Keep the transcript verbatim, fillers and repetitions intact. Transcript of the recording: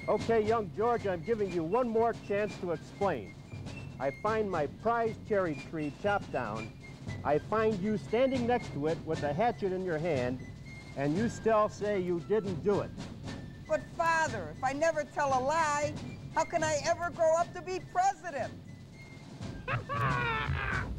Okay, young George, I'm giving you one more chance to explain. I find my prized cherry tree chopped down. I find you standing next to it with a hatchet in your hand, and you still say you didn't do it. But Father, if I never tell a lie, how can I ever grow up to be president?